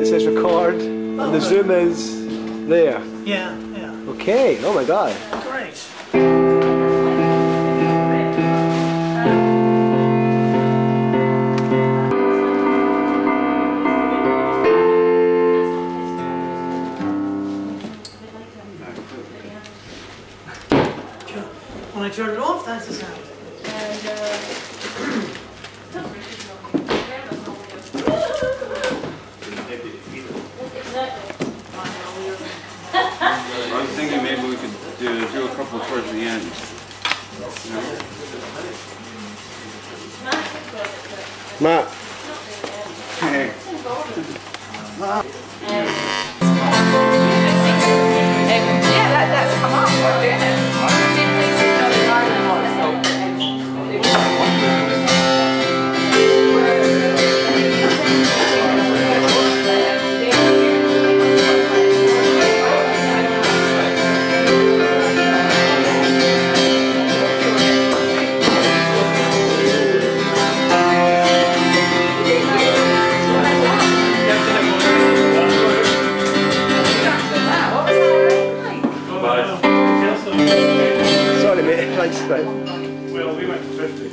it says record, and the zoom is there. Yeah, yeah. Okay, oh my god. Great. When I turn it off, that's the sound. I was thinking maybe we could do a couple towards the end. Matt. Hey. Yeah, that's come up. We're doing it. Sorry mate, thanks. Well, we went to 50.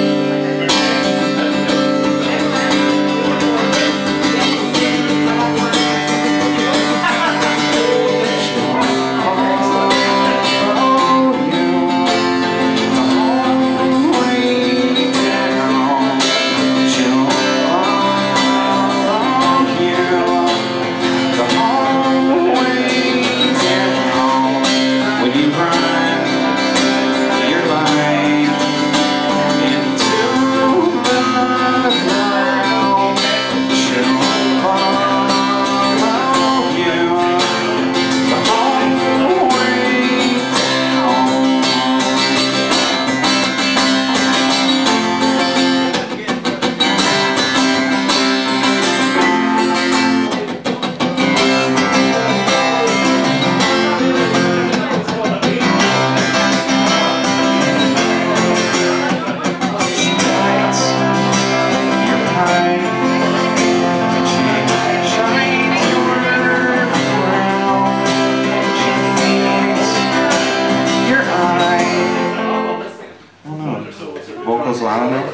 Vocals loud enough?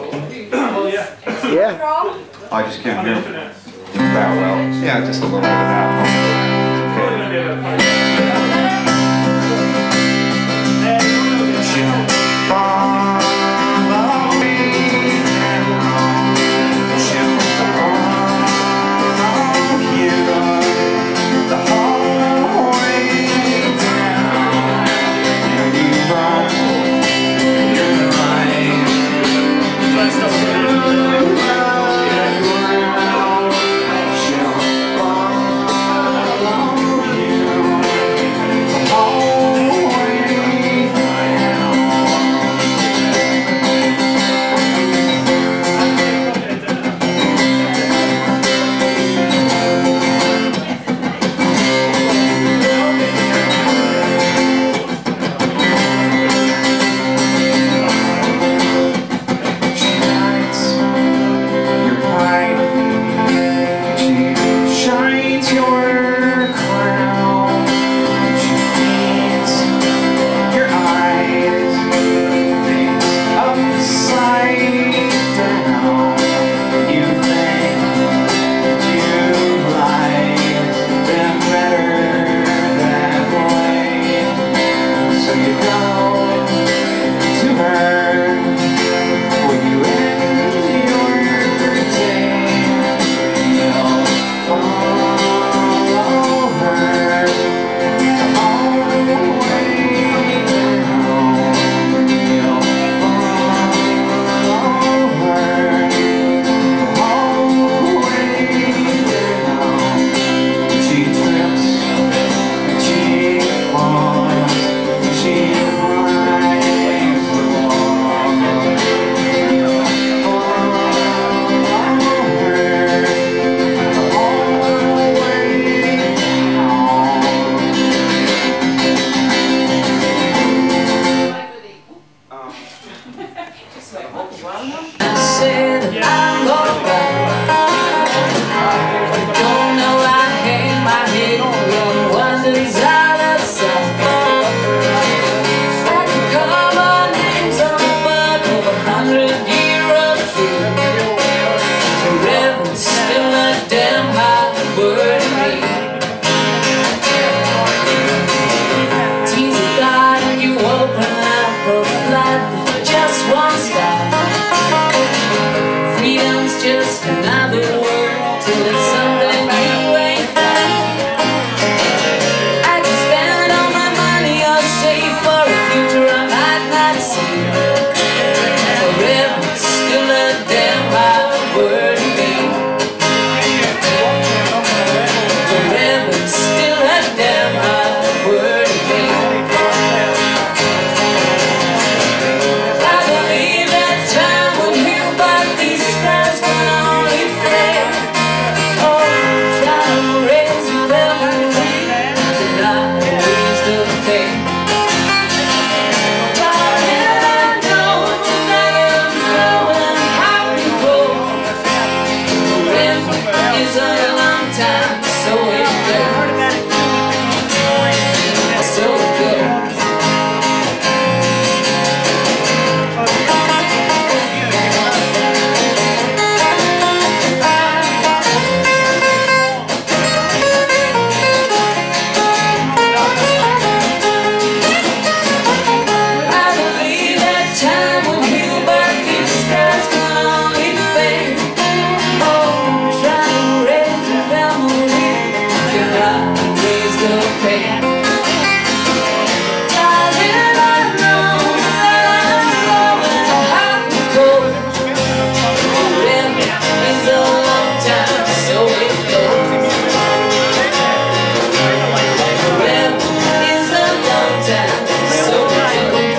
Yeah. I just can't hear that well. Yeah, just a little bit of that. life with just one style. Freedom's just another word till it's something you ain't got. I can spend all my money or save for a future I might not see. Forever's still a damn hard word to me. Forever's still a damn hard word to me. I believe that time will heal, but these scars can only fade. Oh, try to raise the memory, not raise the pain. Darling, I know that I'm growing happy. Forever is a long time, so it goes. So it goes. I believe that time will heal, but these scars can only fade. Oh, try to raise the memory, cannot raise the pain. Darling, I know that I'm growing happy. Forever is a long time, so it goes. Forever is a long time, so it goes.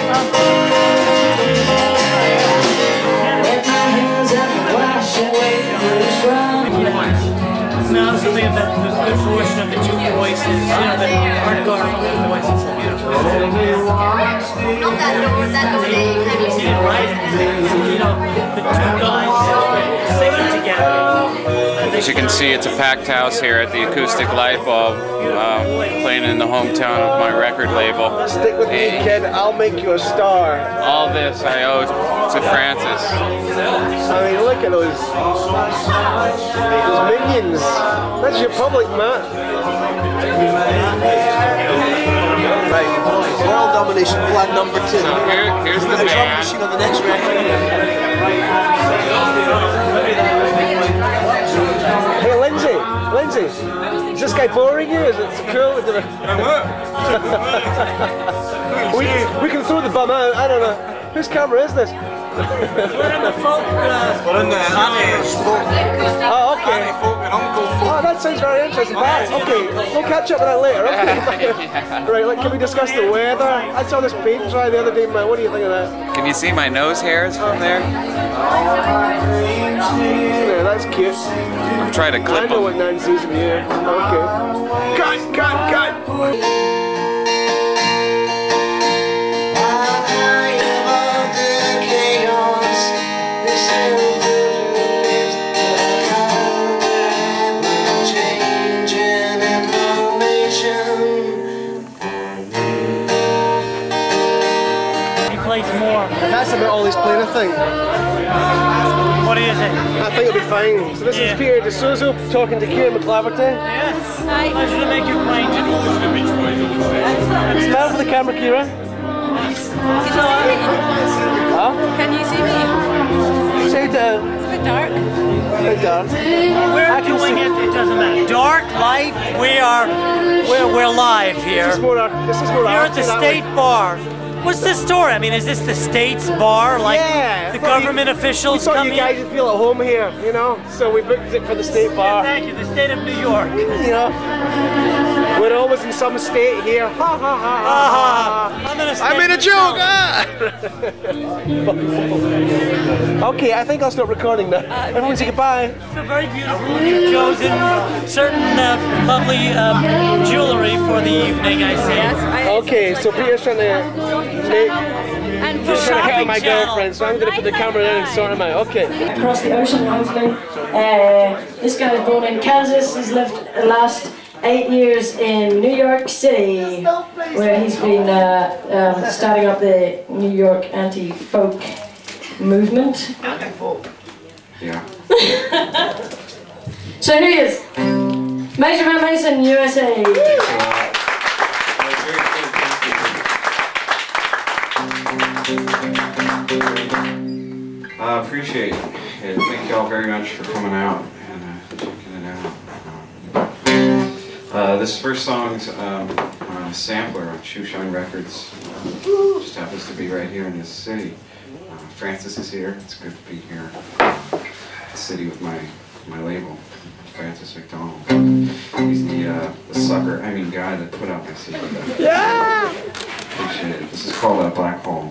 Let my hands up and wash away the trouble. Now, something of the good fortune of the two voices, you know, the Art Garfunkel voice is so beautiful. Not that door, that door there, you can't He didn't write anything, you know, the two guys singing together. As you can see, it's a packed house here at the Acoustic Light Bulb, playing in the hometown of my record label. Stick with me, kid. I'll make you a star. All this I owe to Francis. I mean, look at those minions. That's your public, Matt. Right. World domination plan number 2. So here's the drum band. machine on the next record. Hey, Lindsay, is this guy boring you? Is it cool? we can throw the bum out. I don't know. Whose camera is this? We're in the folk. We're in the anti-folk. Oh, okay. Anti-folk and uncle folk. Oh, that sounds very interesting. Okay, we'll catch up with that later. Okay. Right, like, can we discuss the weather? I saw this paint dry the other day, man. What do you think of that? Can you see my nose hairs from there? Yeah, that's cute. I'm trying to I clip know them. what Nan sees in here. Okay. Cut! He plays more. That's about all he's playing, I think. What do you think? I think it'll be fine. So this is Peter Dizozza talking to Kieran McClaverty. Yes. Pleasure to make you acquainted. Smile for the camera, Kieran. Huh? Can you see me? Say it It's a bit dark. Hey, dark. We're doing it. It doesn't matter. Dark, light. We're live here. This is more Here at the State Bar. What's the story? I mean, is this the State's bar? Like the government officials come come you guys would feel at home here, you know? So we booked it for the State Bar. Yeah, thank you. The state of New York. You know? We're always in some state here. Ha ha ha ha. I made a joke! Okay, I think I'll stop recording now. Everyone say goodbye. So very beautiful. You've chosen certain lovely jewelry for the evening, I see. Yes. Okay, so Peter's trying to just trying to hit on my girlfriend, so I'm going to put the camera in and sort him out. Okay. Across the ocean, hopefully. This guy was born in Kansas. He's lived the last 8 years in New York City, where he's been starting up the New York anti-folk movement. Anti-folk? Yeah. So here he is. Major Mason, USA. Appreciate it. Thank y'all very much for coming out and checking it out. This first song's a sampler on Shoeshine Records. Just happens to be right here in this city. Francis is here. It's good to be here. The city with my label, Francis McDonald. He's the sucker, guy that put out my CD. Yeah! Appreciate it. This is called Black Hole.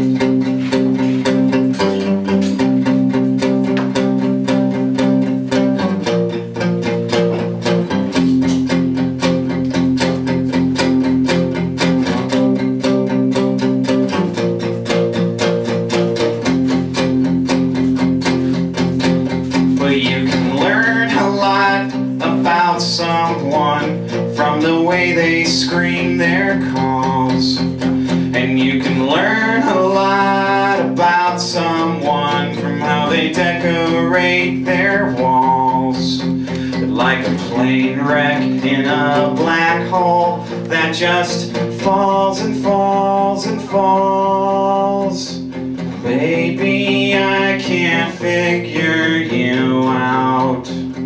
From the way they scream their calls, and you can learn a lot about someone from how they decorate their walls. But like a plane wreck in a black hole that just falls and falls and falls, baby, I can't figure you out.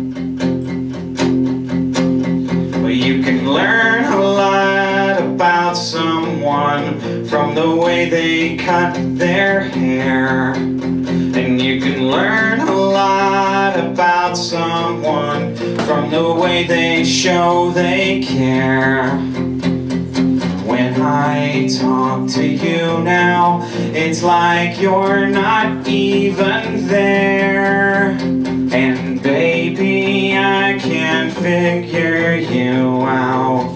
You can learn a lot about someone from the way they cut their hair, and you can learn a lot about someone from the way they show they care. When I talk to you now, it's like you're not even there. And baby, I can't figure you out.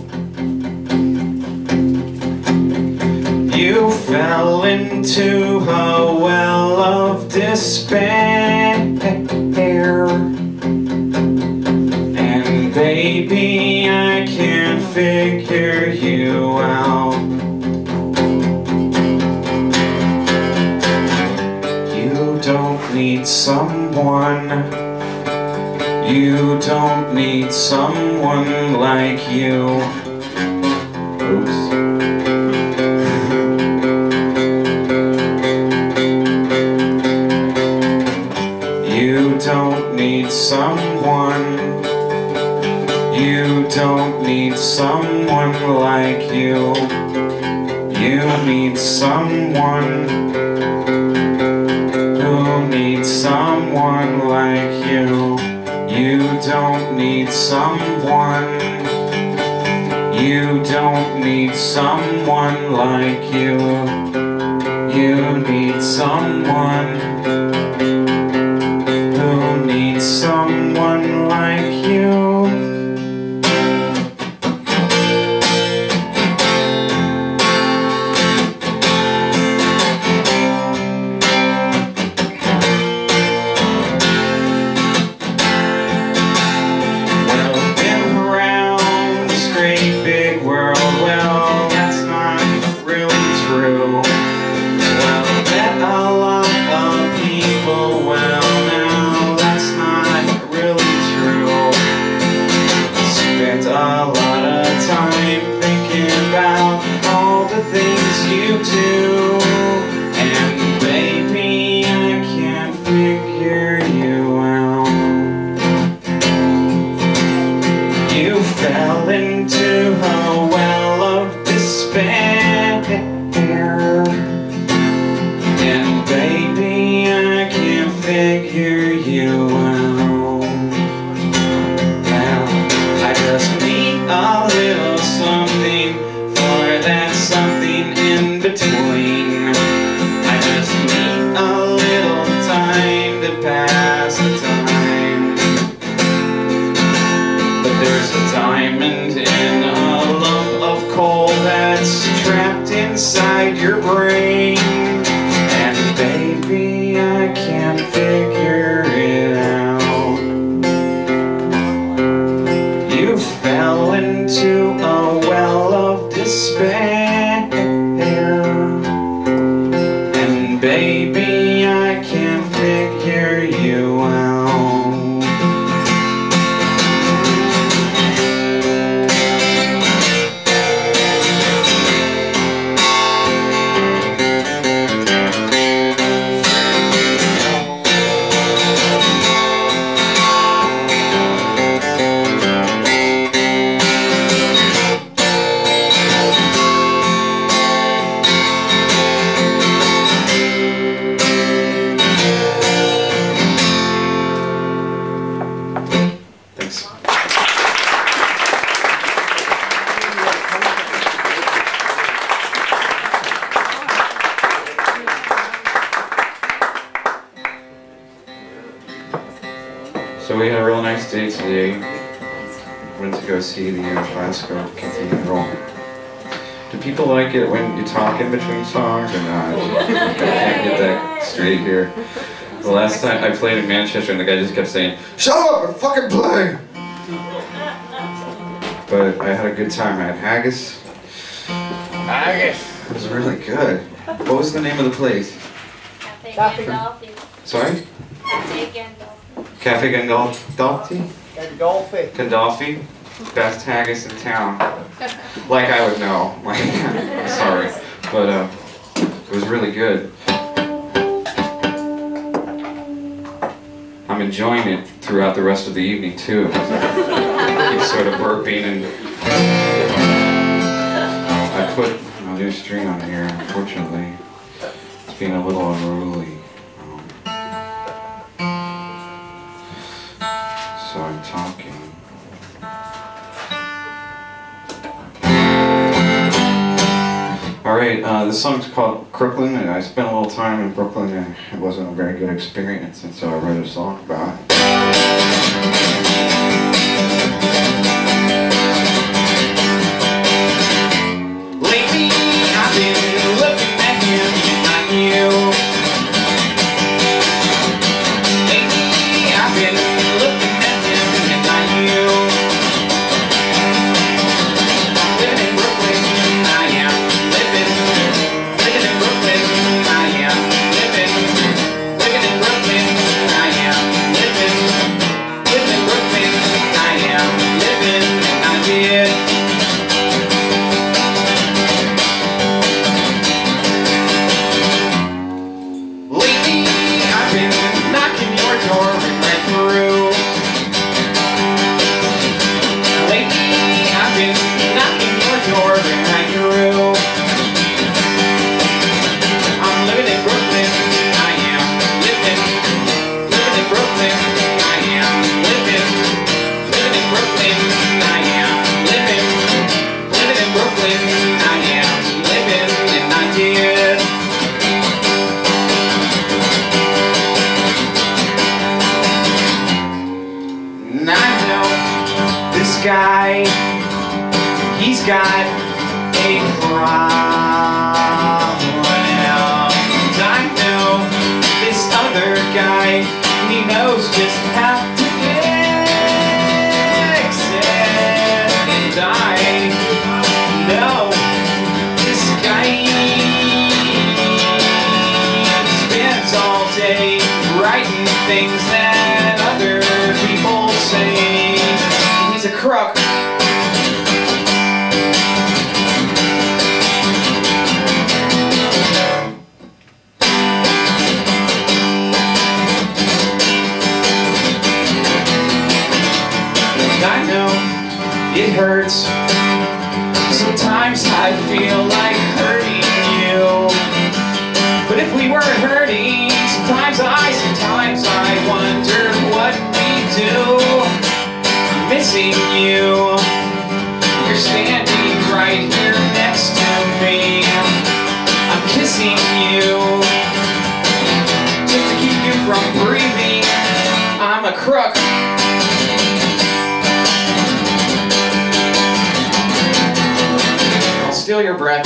You fell into a well of despair, and baby, I can't figure you out. You don't need someone. You don't need someone like you. Oops. You don't need someone. You don't need someone like you. You need someone who needs someone like you. You don't need someone. You don't need someone like you. You need someone who needs someone like you. So we had a real nice day today. Went to go see the Glasgow Cathedral. Do people like it when you talk in between songs or not? I can't get that straight here. The last time I played in Manchester and the guy just kept saying, "Shut up and fucking play!" But I had a good time. I had haggis. Haggis! It was really good. What was the name of the place? Cafe Gandolfi. Sorry? Cafe Gandolfi. Cafe Gandolfi? Gandolfi. Gandolfi? Best haggis in town. Like I would know. Sorry. But it was really good. I'm enjoying it throughout the rest of the evening too. Keep sort of burping and I put a new string on here, unfortunately. It's being a little unruly. So I'm talking. Alright, this song's called Crooklyn, and I spent a little time in Brooklyn and it wasn't a very good experience, and so I wrote a song about it. Lately, I've been looking at him and not you. Lately, I've been looking at him and not you. Living in Brooklyn, I am living. Living in Brooklyn, I am living. Living in Brooklyn, I am living. Living in Brooklyn, I am living, and I did. Lately, I've been knocking your door and right through. Lately, I've been knocking your door and right through. I'm living in Brooklyn, I am living. Living in Brooklyn, I am living. Living in Brooklyn, I am living. Living in Brooklyn, I am living, and I did. And I know this guy, he's got a problem. And I know this other guy, he knows just how to fix it. And I know this guy spends all day writing things that other people say. He's a crook. And I know it hurts. Sometimes I feel like hurting you. But if we weren't hurting, sometimes I wonder what we do. I'm missing you. You're standing right here next to me. I'm kissing you just to keep you from breathing. I'm a crook. I'll steal your breath.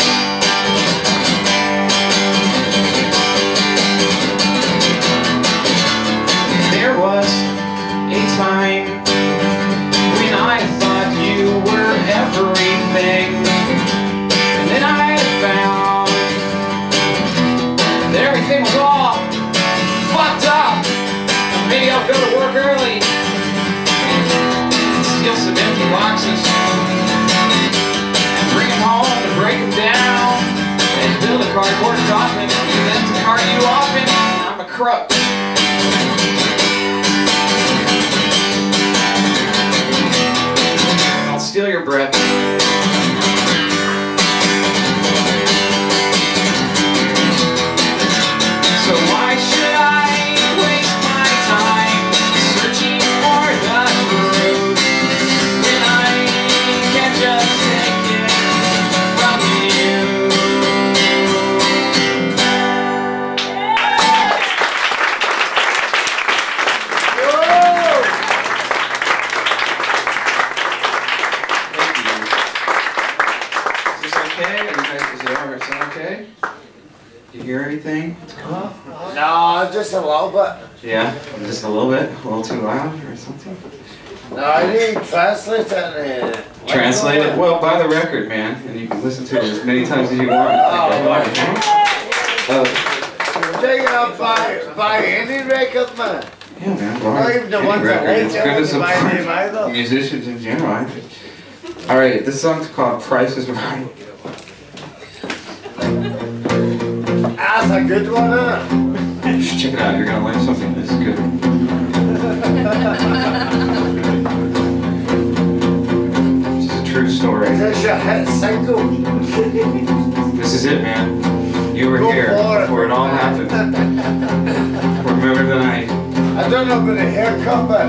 There was a time when I thought you were everything, and then I found that everything was all fucked up. Maybe I'll go to work early and steal some empty boxes and bring them home and break them down and build a cardboard coffin and then to cart you off, and I'm a crook. I'll steal your breath. So why should I waste my time searching for the truth when I can just take it from you? No, just a little bit. Yeah, just a little bit, a little too loud or something. No, I need to translate that. Translate it? Well, buy the record, man, and you can listen to it as many times as you want. Take it up buy any record, man. Yeah, man. Not even the ones that like it's good to either. support musicians in general, I think. All right, this song's called "Price Is Right." That's a good one, isn't it? Check it out. You're gonna learn something. This is good. This is a true story. Is this your hit single? This is it, man. You were here before it all happened. Remember the night. I don't know about a haircut, but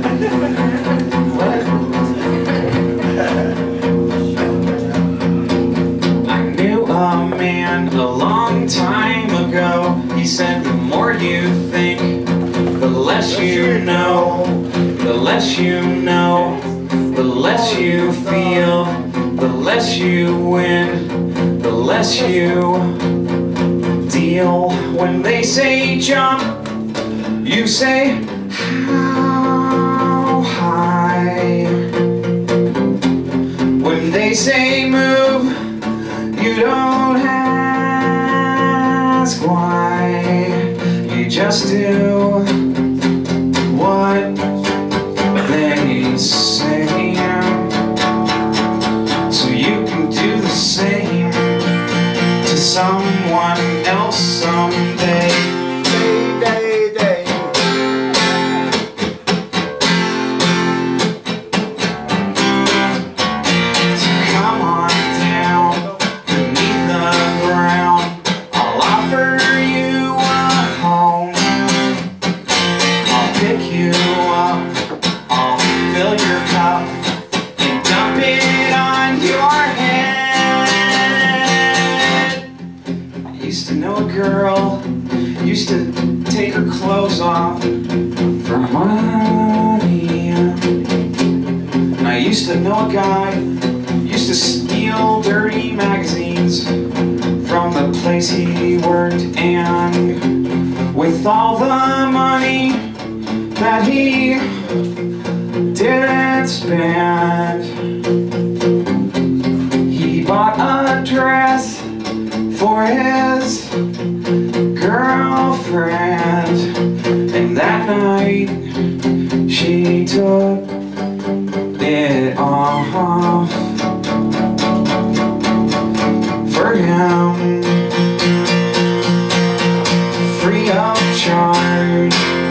I knew a man a long time ago. He said the more you think, the less you know. The less you know, the less you feel. The less you win, the less you deal. When they say jump, you say how high. When they say move, you don't ask why. You just do what they say, so you can do the same to someone else someday. Used to take her clothes off for money. And I used to know a guy used to steal dirty magazines from the place he worked, and with all the money that he didn't spend, he bought a dress for his girlfriend, and that night she took it off for him, free of charge.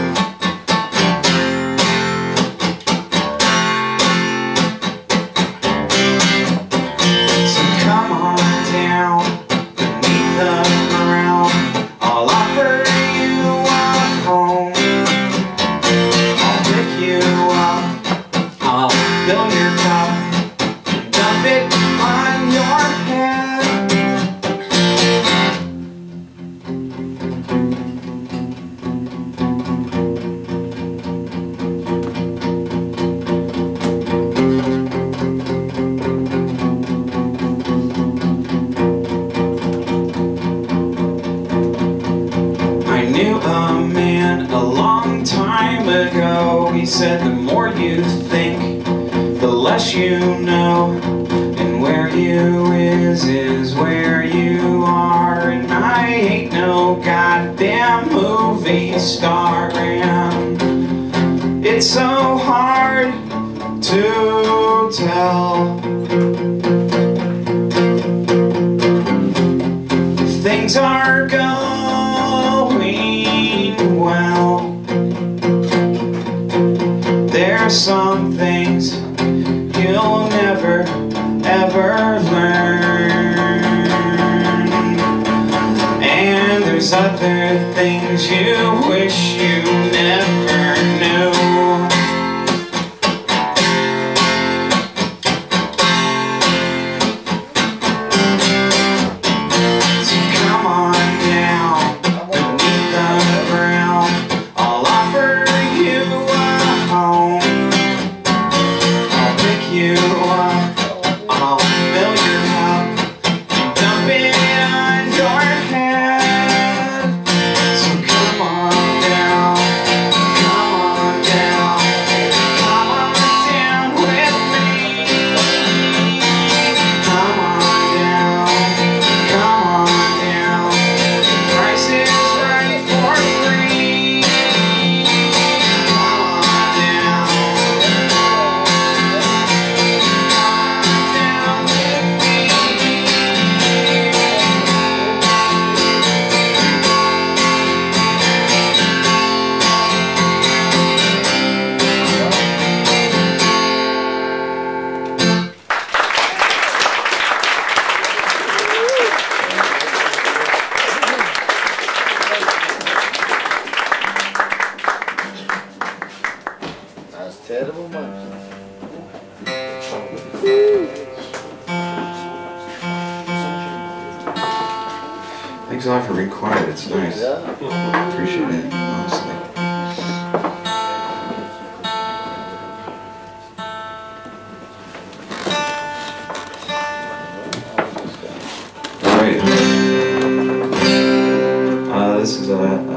So come on down beneath the ground. I'll offer you a home. I'll pick you up. I'll fill your cup and dump it on your head. I knew a man a long time ago. He said the more you think, the less you know. And where you is where you are. And I ain't no goddamn movie star, and it's so hard to tell if things are going well. There's some things you'll never ever learn, and there's other things you wish you never knew. So come on down beneath the ground. I'll offer you a home. I'll pick you up. I'll fill your cup and dump it on your head. real quiet. It's nice. Appreciate it, honestly. Alright. This is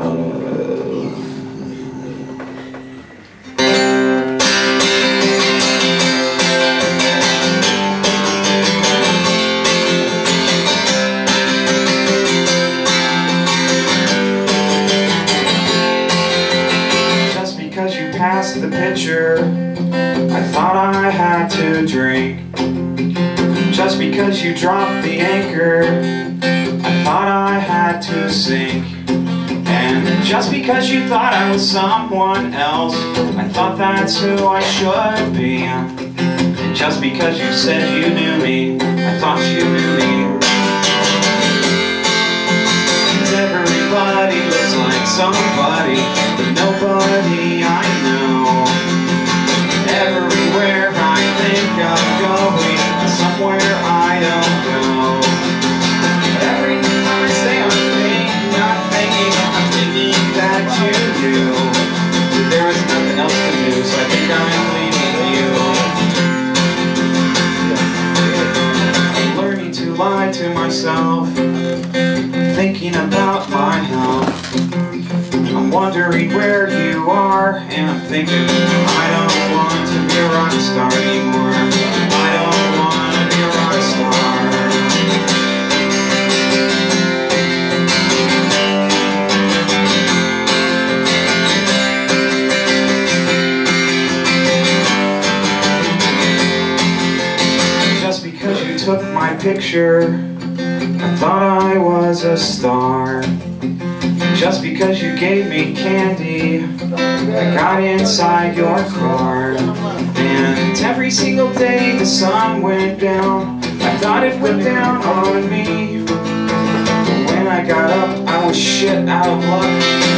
past the pitcher, I thought I had to drink. Just because you dropped the anchor, I thought I had to sink. And just because you thought I was someone else, I thought that's who I should be. And just because you said you knew me, I thought you knew me. 'Cause everybody looks like somebody, but nobody I know. Everywhere I think of going, somewhere I don't go. Every time I say I'm thinking, not thinking, I'm thinking that you do. But there is nothing else to do, so I think I'm leaving you. I'm learning to lie to myself, thinking about my health. I'm wondering where you are, and I'm thinking I don't want to be a rock star anymore. I don't want to be a rock star. Just because you took my picture, I thought I was a star. Just because you gave me candy, I got inside your car. And every single day the sun went down, I thought it went down on me. But when I got up, I was shit out of luck.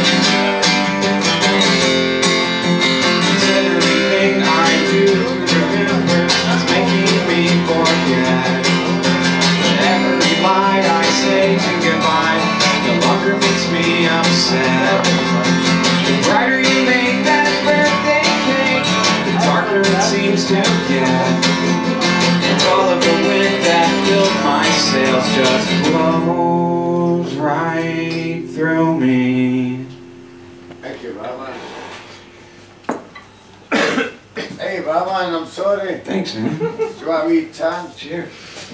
'Cause everything I do remember is making me forget. Every lie I say to goodbye, the longer makes me upset. The brighter you make that birthday cake, the darker it seems to get. And all of the wind that filled my sails just blows right through me. Thank you, Batman. Hey, Batman, I'm sorry. Thanks, man. Do you want a wee tan? Cheers.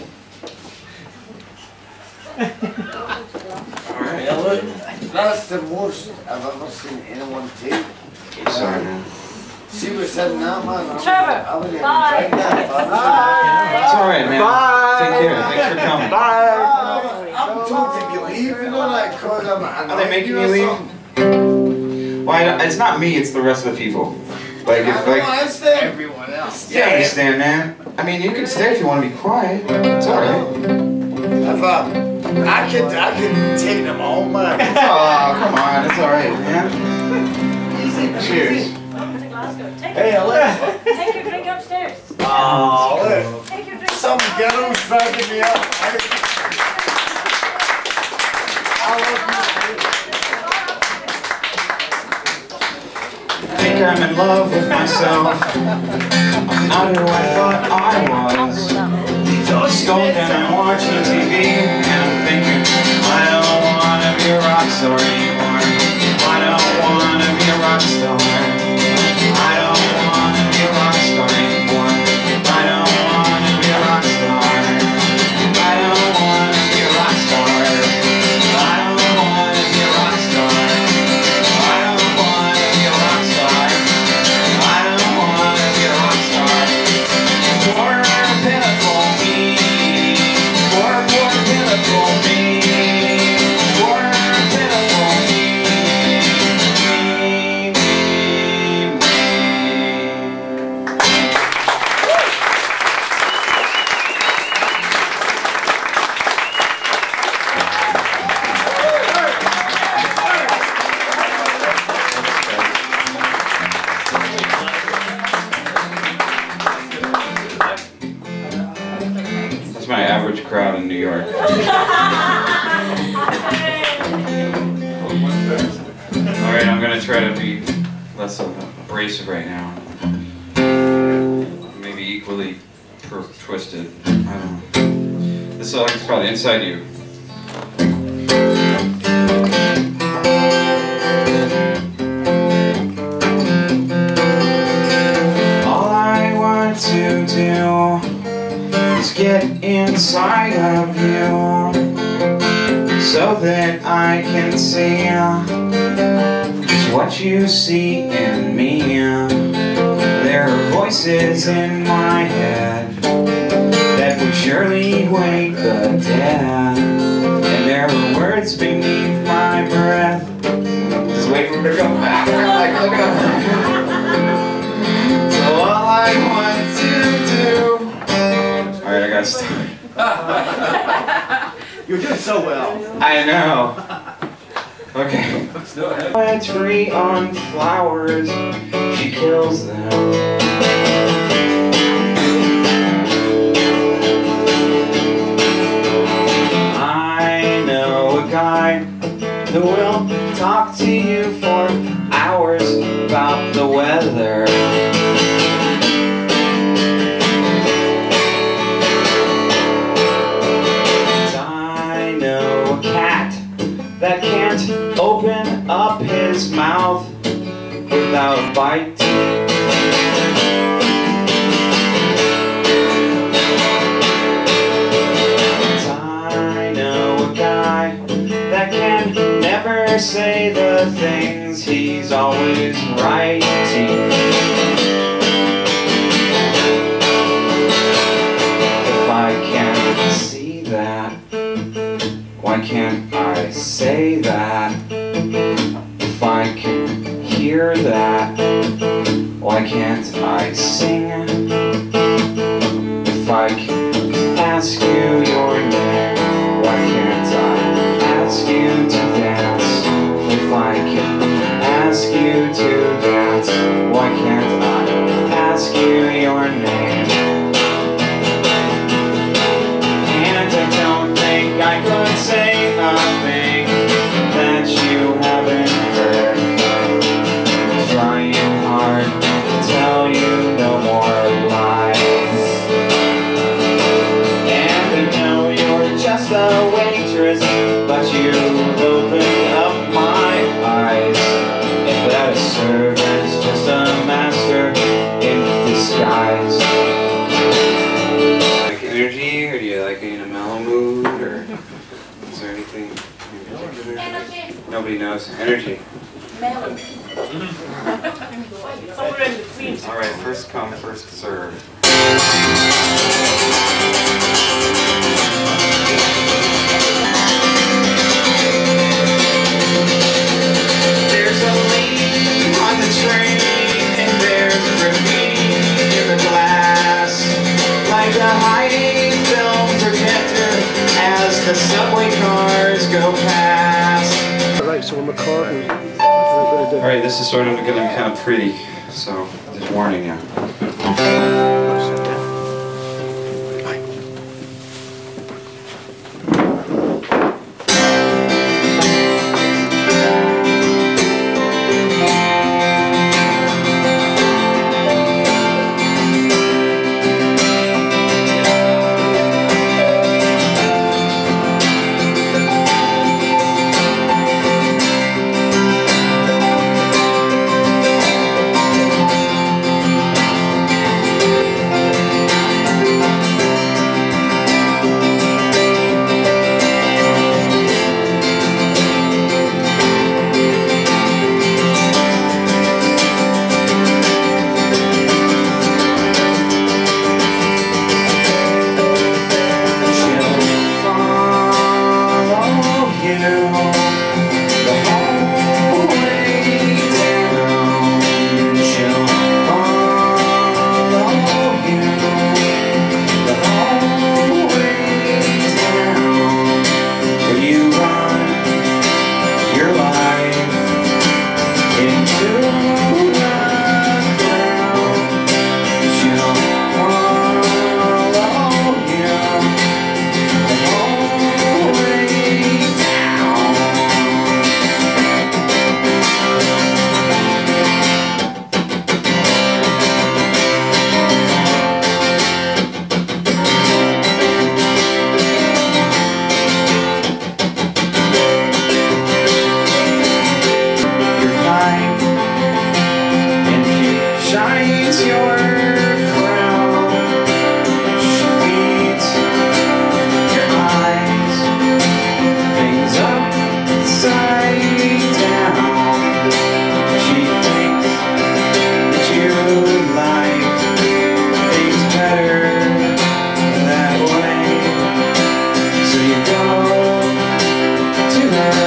Alright. That's the most I've ever seen anyone take. Sorry, man. She was in that, man. Trevor, I wouldn't even bye. drink that. It's alright, man. Bye. Take care. Thanks for coming. Bye. I'm told to leave, you know, like, cause I'm Are they making you leave? Well, it's not me, it's the rest of the people. Like, if, like, everyone else. yeah, I understand, man. I mean, you can stay if you want to be quiet. It's alright. If I could take them home, man. Oh, come on. It's alright, man. Easy. Cheers. Glasgow. Hey, Alexa. Take your drink upstairs. Oh, look. Take your drink. Some girls backing me up. I love I think I'm in love with myself. I'm not who I thought I was. Stoned and I'm watching TV, and I'm thinking, I don't want to be a rock star anymore. I don't want to be a rock star. I don't want to be a rock star anymore. I don't want to be a rock star. I don't want to be a rock star. I don't want to be a rock star. I don't want to be a rock star. I don't want to be a rock star. Poor pitiful me. Poor pitiful me. Poor pitiful going to try to be less abrasive right now. Maybe equally twisted. I don't know. This song is called Inside You. All I want to do is get inside of you, so that I can see just what you see in me. There are voices in my head that would surely wake the dead, and there are words beneath my breath. Just wait for him to come back. Like, look at him. So all I want to do. Alright, I gotta start. You're doing so well. I know. Okay. A tree on flowers, she kills them. I know a guy who will talk to you for hours about the weather. I know a cat that can't open up his mouth without a bite. I know a guy that can never say the things he's always writing. If I can see that, why can't I say that? If I can hear that, why can't I sing? If I can ask you your name, why can't I ask you to dance? If I can ask you to dance, why can't I ask you your name? And I don't think I could say a thing that you haven't heard. Trying hard to tell you no more lies. And I know you're just a waitress, but you opened up my eyes. And that a servant's just a master in disguise. Like energy, or do you like being in a mellow mood, or is there anything in particular? Nobody knows. Energy. Alright, first come, first serve. There's a leak on the train, and there's graffiti in the glass, like a hiding film projector as the subway cars go past. Right, so we're recording. Alright, this is sort of going to be kind of pretty, so just warning you. shines your crown. She feeds your eyes, things upside down. She thinks that you like things better that way, so you go to her.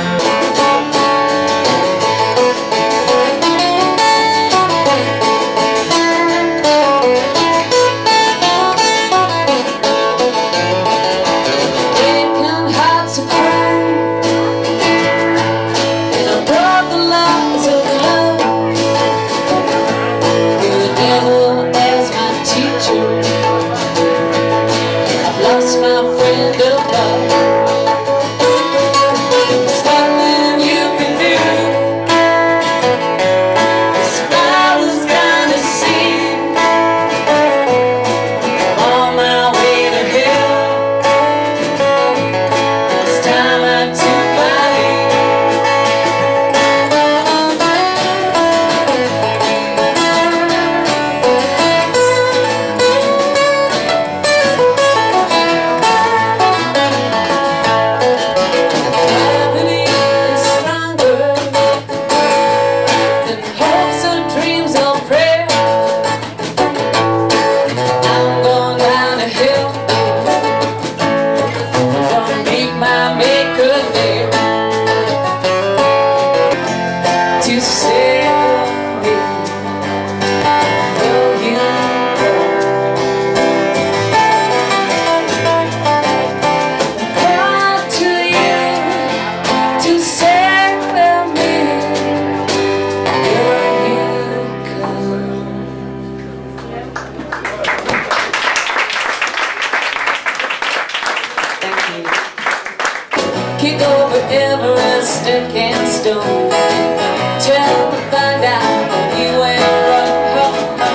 Kick over Everest, stick and stone. Tell me, find out if you ain't wrong.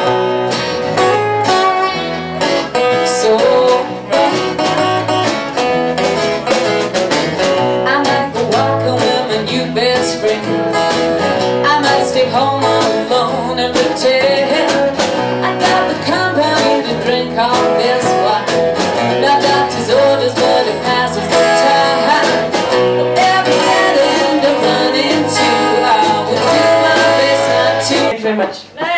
So I might go walking with my new best friend. I might stay home alone and pretend I got the company to drink all this wine. Not doctor's orders, but it passes the time. Very much.